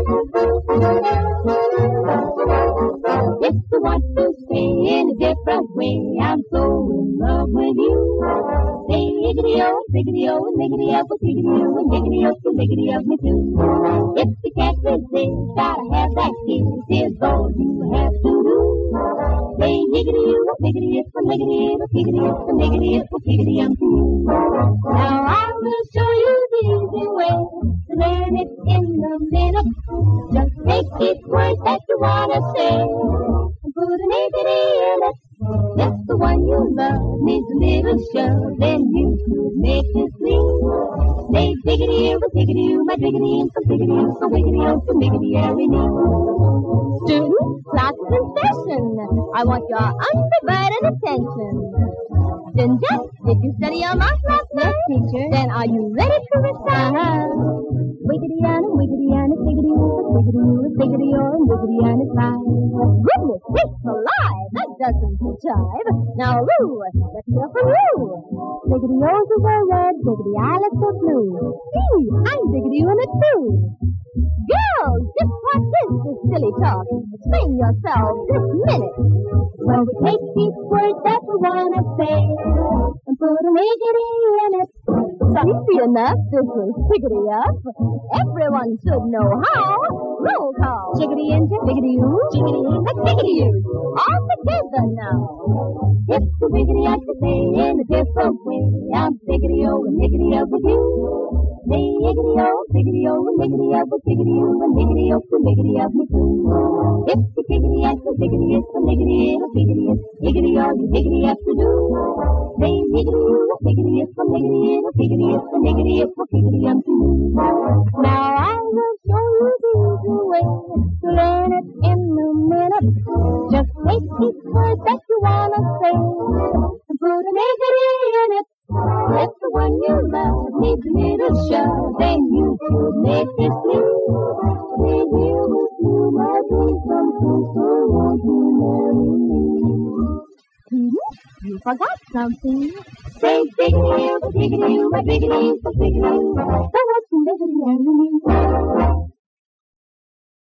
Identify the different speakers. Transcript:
Speaker 1: If you want to say in a different way, I'm so in love with you. Say higgity-o, biggity-o, and niggity-up, higgity-o, and higgity-up, and higgity-up me too. If you can't resist, gotta have that kiss, here's all you have to do. Say higgity-o, biggity-up, and niggity-up, higgity-up, and higgity-up, higgity-up to you. Now I will show you the easy way to learn it in a minute. Just take each word that you wanna say and put an higgity in it. If the one you love needs a little shove, then you could make it sweet. Say diggity-o, diggity-o, my diggity, and some diggity-o, some wiggity-o, some diggity-o-y me.
Speaker 2: Students, class is in session. I want your undivided attention. Ginger, did you study your math last night? Yes, teacher. Then are you ready to recite? Wiggity-on, wiggity-on, wiggity-oo, wiggity-oo, wiggity-oo, and wiggity-on is high. Goodness sakes alive, that doesn't jive. Now, Lou, let's hear from you. Wiggity-o's are red, wiggity-eyelets are blue. See, I'm wiggity-ooing it too. Girls, just what is this silly talk? Explain yourself this minute.
Speaker 1: Well, we take each word that we wanna say and put a higgity in it.
Speaker 2: Easy enough, this is Higgity Up. Everyone should know how. Roll call.
Speaker 1: Jiggity in,
Speaker 2: Jiggity-oo,
Speaker 1: jiggity in,
Speaker 2: Jiggity-oo. All together now.
Speaker 1: If the wiggity I could say in a different way, I'm biggity-o and higgity-up with you. Say higgity-o, biggity-o, and higgity-up with higgity-oo, and higgity-up and higgity-up with you. If the higgity I could higgity is the higgity and a higgity is higgity-o, you higgity-up to do. Say higgity-o, higgity is the higgity and a higgity is the higgity-up for higgity-up to you.
Speaker 2: Now I will show you the easy way to learn it in a minute. Just take each word that you wanna say and put an higgity in it.
Speaker 1: If the one you love needs a little shove, then you could make it sweet. Say here with you, my dreams come true, so won't you marry me?
Speaker 2: Students, you forgot something.
Speaker 1: Say diggity-o, diggity-o, my diggity, so diggity-o. So won't you marry me?